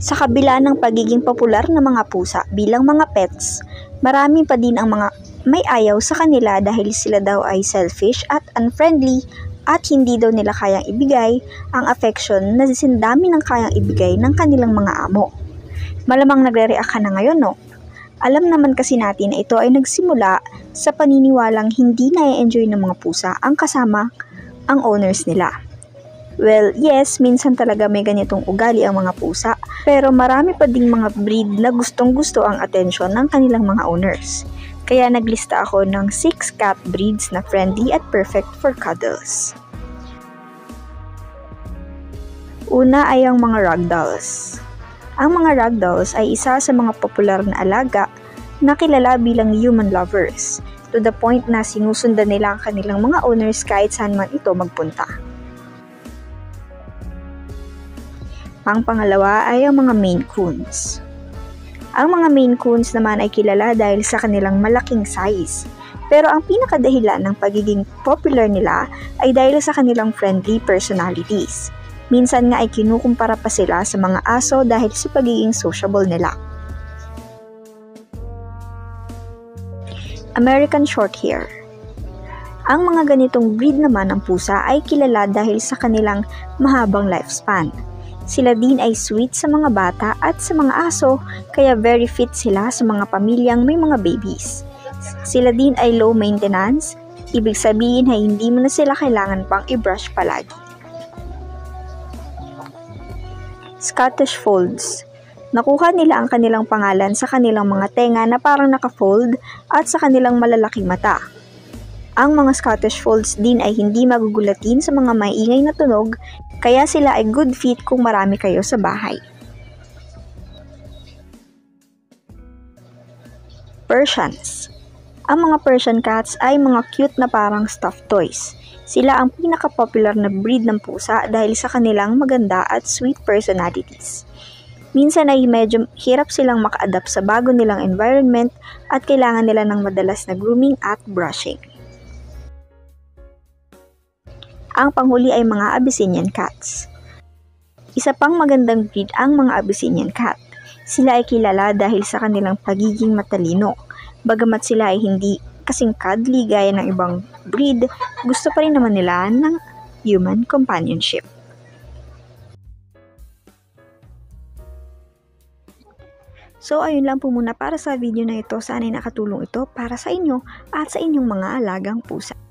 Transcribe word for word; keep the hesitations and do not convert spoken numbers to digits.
Sa kabila ng pagiging popular ng mga pusa bilang mga pets, marami pa din ang mga may ayaw sa kanila dahil sila daw ay selfish at unfriendly at hindi daw nila kayang ibigay ang affection na sindami ng kayang ibigay ng kanilang mga amo. Malamang nagre-react ka na ngayon, no? Alam naman kasi natin na ito ay nagsimula sa paniniwalang hindi na-enjoy ng mga pusa ang kasama ang owners nila. Well, yes, minsan talaga may ganitong ugali ang mga pusa, pero marami pa ding mga breed na gustong-gusto ang atensyon ng kanilang mga owners. Kaya naglista ako ng six cat breeds na friendly at perfect for cuddles. Una ay ang mga ragdolls. Ang mga ragdolls ay isa sa mga popular na alaga na kilala bilang human lovers, to the point na sinusundan nila ang kanilang mga owners kahit saan man ito magpunta. Ang pangalawa ay ang mga Maine Coons. Ang mga Maine Coons naman ay kilala dahil sa kanilang malaking size. Pero ang pinakadahilan ng pagiging popular nila ay dahil sa kanilang friendly personalities. Minsan nga ay kinukumpara pa sila sa mga aso dahil sa pagiging sociable nila. American Shorthair. Ang mga ganitong breed naman ng pusa ay kilala dahil sa kanilang mahabang lifespan. Sila din ay sweet sa mga bata at sa mga aso, kaya very fit sila sa mga pamilyang may mga babies. Sila din ay low maintenance, ibig sabihin ay hindi mo na sila kailangan pang i-brush palagi. Scottish Folds. Nakuha nila ang kanilang pangalan sa kanilang mga tenga na parang naka-fold at sa kanilang malalaking mata. Ang mga Scottish Folds din ay hindi magugulatin sa mga maingay na tunog, kaya sila ay good fit kung marami kayo sa bahay. Persians. Ang mga Persian cats ay mga cute na parang stuffed toys. Sila ang pinaka-popular na breed ng pusa dahil sa kanilang maganda at sweet personalities. Minsan ay medyo hirap silang maka-adapt sa bago nilang environment at kailangan nila ng madalas na grooming at brushing. Ang panghuli ay mga Abyssinian cats. Isa pang magandang breed ang mga Abyssinian cat. Sila ay kilala dahil sa kanilang pagiging matalino. Bagamat sila ay hindi kasing cuddly gaya ng ibang breed, gusto pa rin naman nila ng human companionship. So ayun lang po muna para sa video na ito. Sana'y nakatulong ito para sa inyo at sa inyong mga alagang pusa.